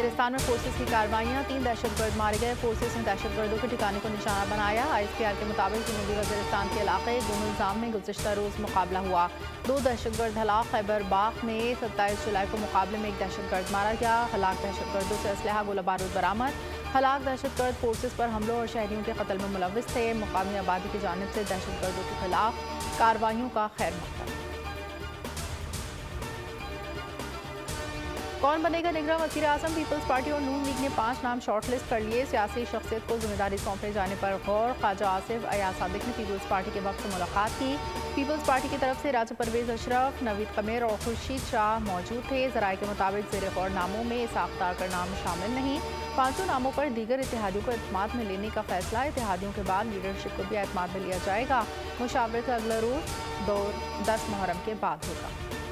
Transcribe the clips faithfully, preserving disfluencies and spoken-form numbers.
वज़ीरिस्तान में फोर्सेस की कार्रवाइयाँ, तीन दहशतगर्द मारे गए। फोर्सेस ने दहशतगर्दों के ठिकाने को निशाना बनाया। आई एस पी आर के मुताबिक जनूबी वज़ीरिस्तान के इलाके गुलजाम में गुज़िश्ता रोज़ मुकाबला हुआ। दो दहशतगर्द हलाक। खैबर बाग में सत्ताईस जुलाई को मुकाबले में एक दहशतगर्द मारा गया। हलाक दहशतगर्दों से असलहा गोला बारूद बरामद। हलाक दहशतगर्द फोर्सेस पर हमलों और शहरियों के कत्ल में मुलव्विस थे। मुकामी आबादी की जानिब से दहशतगर्दों के खिलाफ कार्रवाइयों का खैर मकदम। कौन बनेगा निगरान वज़ीर आज़म? पीपल्स पार्टी और नून लीग ने पाँच नाम शॉर्ट लिस्ट कर लिए। सियासी शख्सियत को जिम्मेदारी सौंपे जाने पर गौर। ख्वाजा आसिफ अयाज सादिक ने पीपल्स पार्टी के वक्त मुलाकात की। पीपल्स पार्टी की तरफ से राजा परवेज अशरफ, नवीद कमेर और खुर्शीद शाह मौजूद थे। ज़राए के मुताबिक ज़ेर गौर नामों में इसाक़ डार का नाम शामिल नहीं। पाँचों नामों पर दीगर इत्तेहादियों को एतमाद में लेने का फैसला। इत्तेहादियों के बाद लीडरशिप को भी एतमाद में लिया जाएगा। मुशावरत का अगला रोज़ दो दस मुहर्रम के बाद होगा।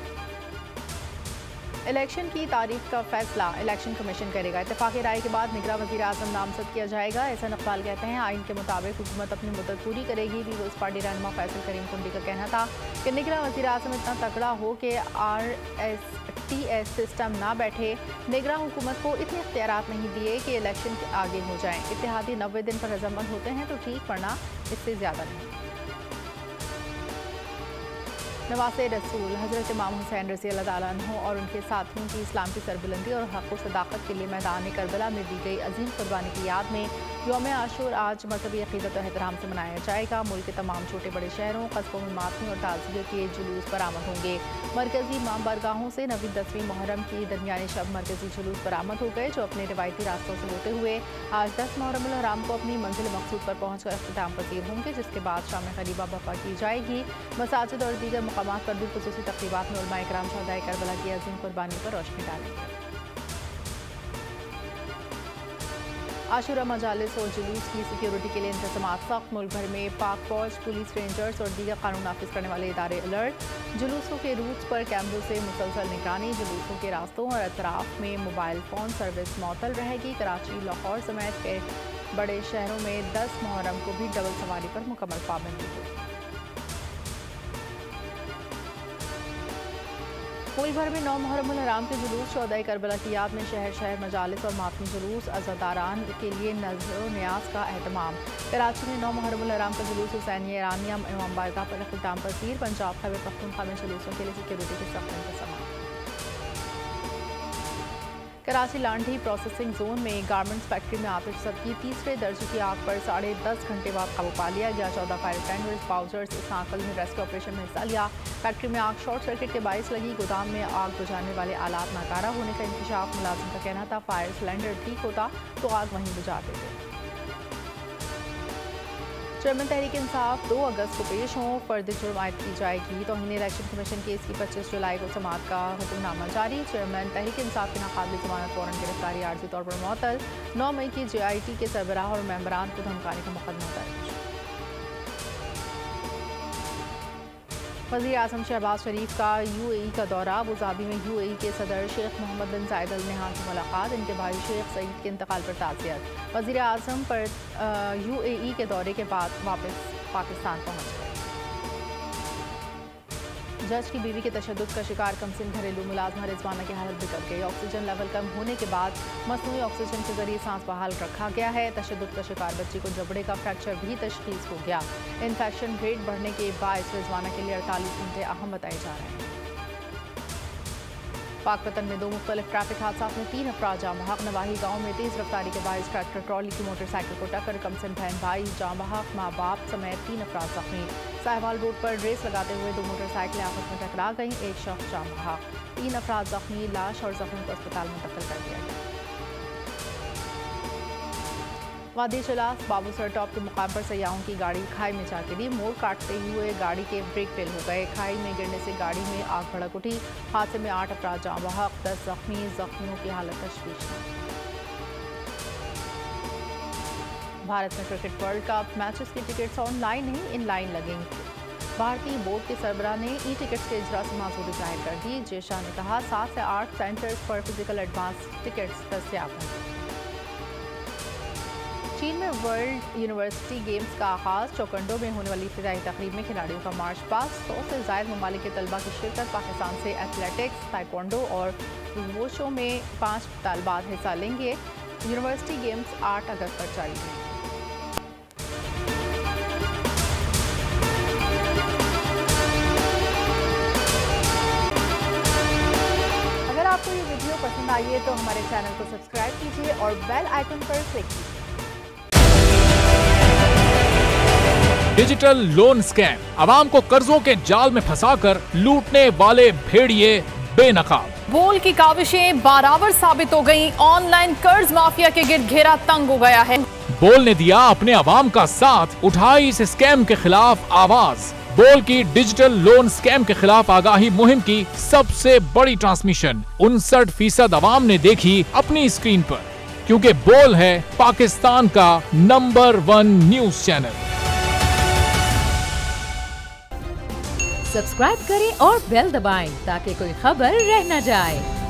इलेक्शन की तारीख का फैसला इलेक्शन कमीशन करेगा। इत्तेफाक़ी राय के बाद निगरान वज़ीर आज़म नामज़द किया जाएगा। एहसान इक़बाल कहते हैं आइन के मुताबिक हुकूमत अपनी मुद्दत पूरी करेगी। पीपल्स पार्टी रहनुमा फैसल करीम कुंडी का कहना था कि निगरान वज़ीर आज़म इतना तगड़ा हो कि R S T S system ना बैठे। निगरान हुकूमत को इतने इख्तियारात नहीं दिए कि इलेक्शन के आगे हो जाएँ। इत्तेहादी नब्बे दिन पर रजामंद होते हैं तो ठीक, वरना इससे ज़्यादा नहीं। नवासे रसूल हज़रत इमाम हुसैन रज़ी अल्लाह ताला अन्हु और उनके साथियों की इस्लाम की सरबुलंदी और हक़ व सदाक़त के लिए मैदान करबला में दी गई अजीम कुर्बानी की याद में यौम आशूर आज मजहबी अक़ीदत और एहतराम से मनाया जाएगा। मुल्क के तमाम छोटे बड़े शहरों कस्बों में मातमी और ताज़ियत के जुलूस बरामद होंगे। मरकज़ी इमाम बारगाहों से नवी दसवीं मुहर्रम की दरमियानी शब मरकज़ी जुलूस बरामद हो गए, जो अपने रिवायती रास्तों से होते हुए आज दस मुहर्रम उल हराम को अपनी मंजिल मकसूद पर पहुँच कर अख्तिताम पसीर होंगे, जिसके बाद शाम ग़रीबा बर्पा की जाएगी। मसाजिद और दीगर मकामात पर भी ख़ुसूसी तक़रीबात में उलमा इकराम शहदाए करबला की अज़ीम कुर्बानी पर रोशनी डालेंगे। आशूरा मजालिस और जुलूस की सिक्योरिटी के लिए इंतज़ामात सख्त। मुल्क भर में पाक फौज, पुलिस, रेंजर्स और दीगर कानून नाफिज करने वाले इदारे अलर्ट। जुलूसों के रूट्स पर कैमरों से मुसलसल निगरानी। जुलूसों के रास्तों और अतराफ में मोबाइल फ़ोन सर्विस मअतल रहेगी। कराची, लाहौर समेत के बड़े शहरों में दस मुहर्रम को भी डबल सवारी पर मुकम्मल पाबंदी होगी। मुल्क भर में नौ मुहर्रम उल हराम के जुलूस शोहदाए करबला की याद में शहर शहर मजालिस और मातमी जुलूस। अज़ादारान के लिए नज़र न्याज का एहतमाम। कराची में नौ मुहर्रम उल हराम का जुलूस हुसैनिया ईरानिया इमाम बारगाह पर अख्तिताम पसीर। पंजाब खैबर पख्तूनख्वा में जुलूसों के लिए सिक्योरिटी के सख्त इंतज़ाम। कराची लांढी प्रोसेसिंग जोन में गारमेंट्स फैक्ट्री में आतिशज़द की तीसरे दर्जे की आग पर साढ़े दस घंटे बाद काबू पा लिया गया। चौदह फायर टेंडर्स बाउजर्स इस आंकल में रेस्क्यू ऑपरेशन में हिस्सा लिया। फैक्ट्री में आग शॉर्ट सर्किट के बायस लगी। गोदाम में आग बुझाने वाले आलात नाकारा होने का इंकशाफ। मुलाजिम का कहना था फायर सिलेंडर ठीक होता तो आग वहीं बुझा देते। चेयरमैन तहरीक इंसाफ दो अगस्त को पेश हों, फर्द जुर्म आयद की जाएगी। तौहीन इलेक्शन कमीशन केस की पच्चीस जुलाई को समाअत का हुक्मनामा जारी। चेयरमैन तहरीक इंसाफ की नाकाबिल ज़मानत वारंट गिरफ्तारी आर्जी तौर पर मुअत्तल। नौ मई की जे आई टी के सरबराह और मेंबरान को धमकाने का मुकदमा दर्ज। वज़ीर आज़म शहबाज शरीफ का यू ए ई का दौरा। अबू धाबी में यू ए ई के सदर शेख मोहम्मद बिन जायद अल नहयान से मुलाकात। इनके भाई शेख सईद के इंतकाल पर ताज़ियत। वज़ीर आज़म पर यू ए ई के दौरे के बाद वापस पाकिस्तान पहुँच गए। जज की बीवी के तशद्दुद का शिकार कमसिन घरेलू मुलाजमा रिजवाना की हालत बिगड़ गई। ऑक्सीजन लेवल कम होने के बाद मसनूई ऑक्सीजन के जरिए सांस बहाल रखा गया है। तशद्दुद का शिकार बच्ची को जबड़े का फ्रैक्चर भी तशखीस हो गया। इन्फेक्शन रेट बढ़ने के बायस रिजवाना के लिए अड़तालीस घंटे अहम बताए जा रहे हैं। पाकपतन में दो मुख्तलिफ ट्रैफिक हादसा में तीन अफराद जाम बहक। नवाही गाँव में तेज़ रफ्तारी के बायस ट्रैक्टर ट्रॉली की मोटरसाइकिल को टक्कर। कमसिन बहन भाई जाम बहक, माँ बाप समेत तीन अफराद जख्मी। साहिवाल रोड पर रेस लगाते हुए दो मोटरसाइकिलें आपस में टकरा गईं। एक शख्स जाम बहक, तीन अफराद जख्मी। लाश और जख्मी को अस्पताल मुंतकिल कर दिया गया। वादी चलास बाबूसर टॉप के मुकाम पर सयाहों की गाड़ी खाई में जा गिरी। मोड़ काटते हुए गाड़ी के ब्रेक फेल हो गए। खाई में गिरने से गाड़ी में आग भड़क उठी। हादसे में आठ अफराद जाम बहक, दस जख्मी। जख्मियों की हालत तशवीशनाक। भारत में क्रिकेट वर्ल्ड कप मैचेस की टिकट्स ऑनलाइन नहीं इन लाइन लगेंगी। भारतीय बोर्ड के सरबराह ने ई टिकट्स के इजरा से माजूरी जाहिर कर दी। जय शाह ने कहा सात से आठ सेंटर्स पर फिजिकल एडवांस टिकट्स दस्तियाब होंगे। चीन में वर्ल्ड यूनिवर्सिटी गेम्स का आगाज। चौकंडो में होने वाली इफ्तिताई तकरीब में खिलाड़ियों का मार्च पास्ट। सौ से ज़ायद ममालिक के तलबा की शिरकत। पाकिस्तान से एथलेटिक्स, ताइक्वांडो और वुशू में पाँच तालिबात हिस्सा लेंगे। यूनिवर्सिटी गेम्स आठ अगस्त तक जारी हैं। अगर आपको ये वीडियो पसंद आई है तो हमारे चैनल को सब्सक्राइब कीजिए और बेल आइकन पर क्लिक कीजिए। डिजिटल लोन स्कैम, आवाम को कर्जों के जाल में फंसाकर लूटने वाले भेड़िए बेनकाब। बोल की काविशें बारावर साबित हो गईं। ऑनलाइन कर्ज माफिया के गिर्द घेरा तंग हो गया है। बोल ने दिया अपने आवाम का साथ, उठाई इस स्कैम के खिलाफ आवाज। बोल की डिजिटल लोन स्कैम के खिलाफ आगाही मुहिम की सबसे बड़ी ट्रांसमिशन उनसठ फीसद आवाम ने देखी अपनी स्क्रीन पर, क्योंकि बोल है पाकिस्तान का number one news channel. Subscribe करें और बेल दबाएं ताकि कोई खबर रह न जाए।